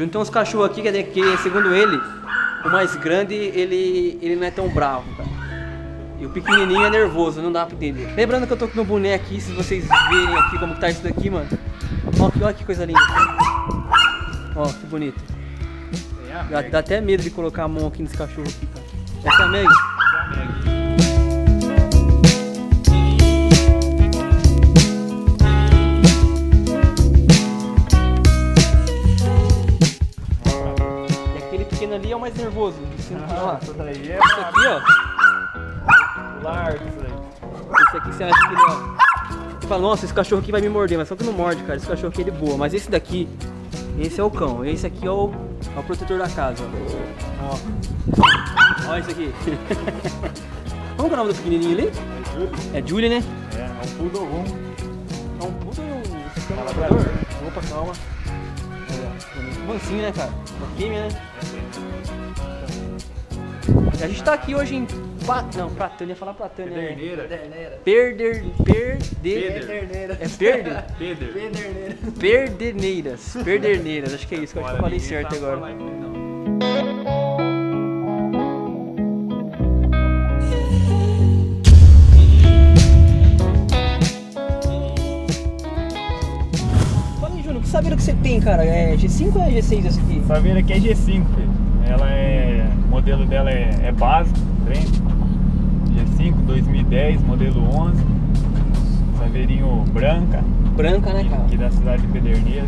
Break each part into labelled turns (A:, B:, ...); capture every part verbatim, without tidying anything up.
A: Júnior, tem uns cachorros aqui que, que, segundo ele, o mais grande, ele, ele não é tão bravo, cara. E o pequenininho é nervoso, não dá pra entender. Lembrando que eu tô com o meu boné aqui, se vocês verem aqui como que tá isso daqui, mano. Ó, olha que coisa linda. Ó, que bonito. Dá, dá até medo de colocar a mão aqui nesse cachorro aqui, cara. Essa é a Meg? E aquele pequeno ali é o mais nervoso. Assim, ah, ó. Isso aí é esse aqui, ó. Largo, isso aí. Esse aqui você acha que ele, ó. Você fala, nossa, esse cachorro aqui vai me morder, mas só que não morde, cara. Esse cachorro aqui ele boa. Mas esse daqui, esse é o cão. Esse aqui é o, é o protetor da casa. Ó. Olha isso aqui. Como que é o nome do pequenininho ali? É Julie. É Julie, né?
B: É, é um poodle rum.
A: É um poodle e um... Esse aqui é um labrador? Opa, calma. É, mansinho, né, cara? Uma fêmea, né? A gente tá aqui hoje em... Pa... Não, Pratânia, eu ia falar Pratânia.
B: Pederneira.
A: Pederneira. Perder... Perder...
B: Pederneira.
A: É perder?
B: Peder.
A: Pederneira. Perderneiras. Perderneiras, acho que é isso, que eu acho que eu falei certo agora. Que saveira que você tem, cara? É G cinco ou é G seis essa aqui?
B: Saveira aqui é G cinco, filho. Ela é... O modelo dela é, é básico, trem. G cinco, dois mil e dez, modelo onze. Saveirinho branca.
A: Branca, né, cara?
B: Aqui da cidade de Pederneira.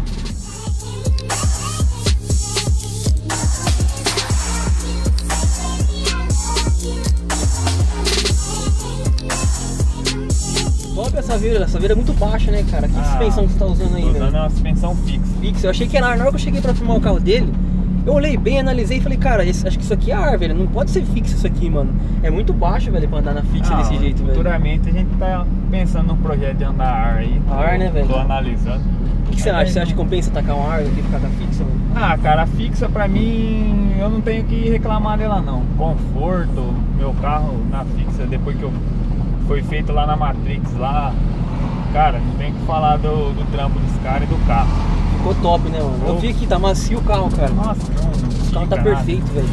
A: Top essa saveira, a saveira é muito baixa, né, cara? Que ah, suspensão que você tá usando aí,
B: tô
A: velho?
B: usando uma suspensão fixa.
A: Fixa, eu achei que era ar. Na hora que eu cheguei pra filmar o carro dele, eu olhei bem, analisei e falei, cara, esse, acho que isso aqui é ar, velho. Não pode ser fixo isso aqui, mano. É muito baixo, velho, pra andar na fixa ah, desse jeito, velho.
B: Futuramente a gente tá pensando num projeto de andar ar aí.
A: Ar, né, velho?
B: Tô analisando.
A: O que, que você acha? Você acha que compensa tacar um ar e ficar na fixa, mano?
B: Ah, cara, a fixa pra mim, eu não tenho que reclamar dela, não. Conforto, meu carro na fixa, depois que eu foi feito lá na Matrix, lá... Cara, não tem que falar do, do trampo dos caras e do carro.
A: Ficou top, né, mano? Eu vi aqui, tá macio o carro, cara.
B: Nossa, não,
A: o carro tá
B: nada.
A: perfeito, velho.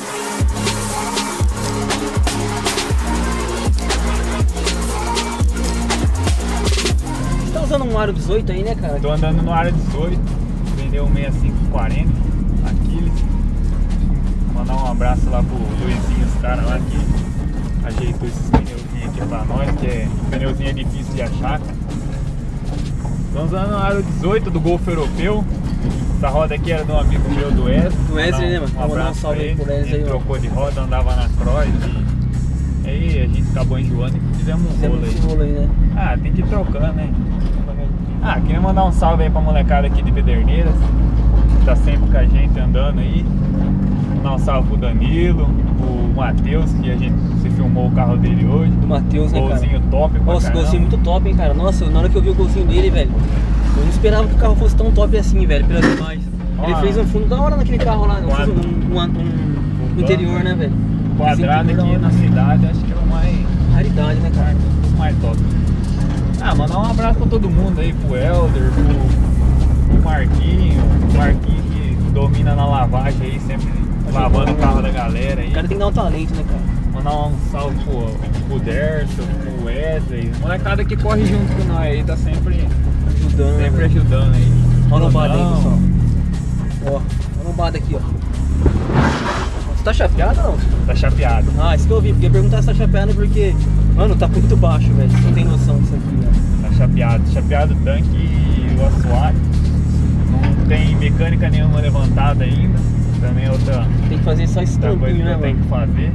A: Você tá usando um aro dezoito aí, né, cara?
B: Tô andando no aro dezoito, vendeu um sessenta e cinco quarenta, Aquiles. Mandar um abraço lá pro Luizinho, os caras lá que ajeitou esses pneuzinhos aqui pra nós, que é pneuzinho é difícil de achar. Estamos usando o aro dezoito do Golf Europeu. Essa roda aqui era de um amigo meu, do Wesley.
A: Do Wesley, né, mano?
B: Um abraço um salve
A: pra ele.
B: Ele,
A: ele
B: aí, trocou de roda, andava na Cross e aí a gente acabou enjoando e fizemos um rolo aí.
A: rolo aí, né?
B: Ah, tem que ir trocando, né? Ah, queria mandar um salve aí pra molecada aqui de Pederneiras, que tá sempre com a gente andando aí. Mandar um salve pro Danilo, o Matheus, que a gente se filmou o carro dele hoje.
A: Do Matheus, né, cara?
B: Golzinho top pra
A: Nossa,
B: caramba.
A: golzinho muito top, hein, cara? Nossa, na hora que eu vi o golzinho dele, velho, eu não esperava que o carro fosse tão top assim, velho, pelas imagens. Ele fez um fundo da hora naquele carro lá, fez um, um, um, um interior, né, velho?
B: Quadrado aqui na cidade, acho que é o mais...
A: Raridade, né, cara?
B: O mais top. Ah, mandar um abraço pra todo mundo aí, pro Helder, pro, pro Marquinho, o Marquinho que domina na lavagem aí, sempre lavando o carro da galera aí.
A: O cara tem que dar um talento, né, cara?
B: Mandar um salve pro, pro Derson, pro Wesley, molecada que corre junto com nós aí, tá sempre ajudando, sempre né, ajudando aí.
A: Olha a lombada aí, pessoal. Ó, olha a lombada aqui, ó. Você tá chapeado ou não?
B: Tá chapeado.
A: Ah, isso que eu vi, porque perguntar se tá chapeado porque, mano, tá muito baixo, velho. Você não tem noção disso aqui, né?
B: Tá chapeado, chapeado tanque e o assoalho. Não tem mecânica nenhuma levantada ainda. Também é outra.
A: Tem que fazer só esse tampinho, né,
B: tem
A: mano?
B: que fazer.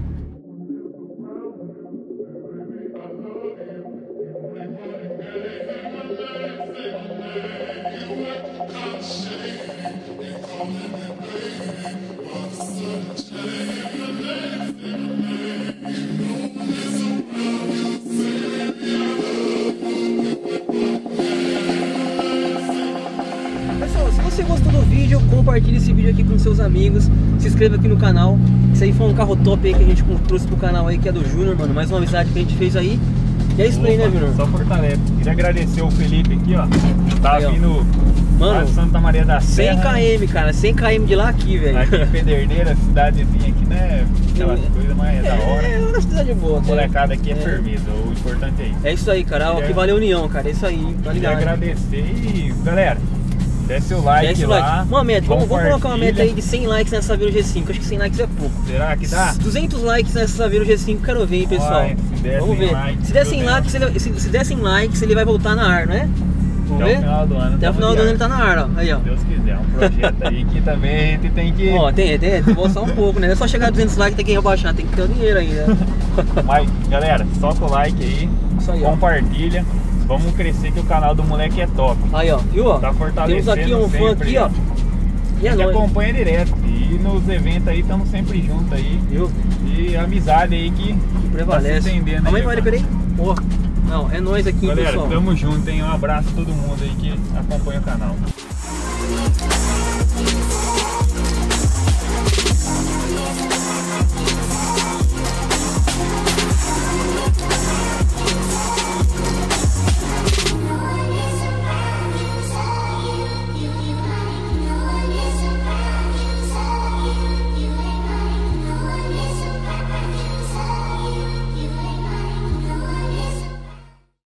A: Pessoal, se você gostou do vídeo, compartilhe esse vídeo aqui com seus amigos, se inscreva aqui no canal. Esse aí foi um carro top aí que a gente trouxe pro canal aí, que é do Júnior, mano. Mais uma amizade que a gente fez aí. E é isso aí, né, Júnior?
B: Só fortalece. Queria agradecer o Felipe aqui, ó. Tá
A: aí,
B: vindo
A: mano,
B: lá de Santa Maria da Serra.
A: cem quilômetros, cara, cem quilômetros de lá aqui, velho.
B: Aqui em Pederneira, cidadezinha aqui, né? Aquelas coisas, mas é da hora.
A: É uma cidade boa,
B: A
A: cara.
B: molecada aqui é,
A: É.
B: firmeza, o importante é isso.
A: É isso aí, cara. O que vale a união, cara. É isso aí, tá
B: Queria
A: ligado?
B: agradecer e, galera, desce o like
A: Desce o
B: lá.
A: like. Uma meta, vamos, vamos colocar uma meta
B: compartilha.
A: aí de cem likes nessa Saveiro G cinco. Acho que cem likes é pouco.
B: Será que dá?
A: duzentos likes nessa Saveiro G cinco, quero ver, hein, pessoal.
B: Vai, se der
A: Vamos
B: cem
A: ver.
B: likes,
A: se der
B: tudo
A: cem
B: bem.
A: likes, ele, se, se der cem likes, ele vai voltar na ar, não é? Vamos
B: Até
A: ver?
B: o final do ano.
A: Até o
B: tamo
A: final do
B: de
A: ano
B: ar.
A: ele tá na ar, ó. Aí, ó.
B: Se Deus quiser, é um projeto aí que também a gente tem que.
A: Ó, tem, tem, tem que bolsar um pouco, né? Não é só chegar a duzentos likes, tem que rebaixar, tem que ter o dinheiro ainda.
B: Mas, galera, soca o like aí,
A: Isso aí, ó.
B: compartilha. Vamos crescer que o canal do moleque é top.
A: Aí, ó, viu? Ó?
B: Tá
A: Temos
B: fortalecendo
A: aqui um fã
B: sempre,
A: aqui, ó. E é
B: que
A: nóis,
B: acompanha direto. E nos eventos aí estamos sempre juntos aí.
A: viu?
B: E amizade aí que,
A: Que prevalece.
B: tá se estendendo
A: Calma aí,
B: aí,
A: Mário,
B: mano.
A: peraí. Porra. Não, é nóis aqui,
B: Galera,
A: pessoal.
B: tamo junto, hein? Um abraço a todo mundo aí que acompanha o canal.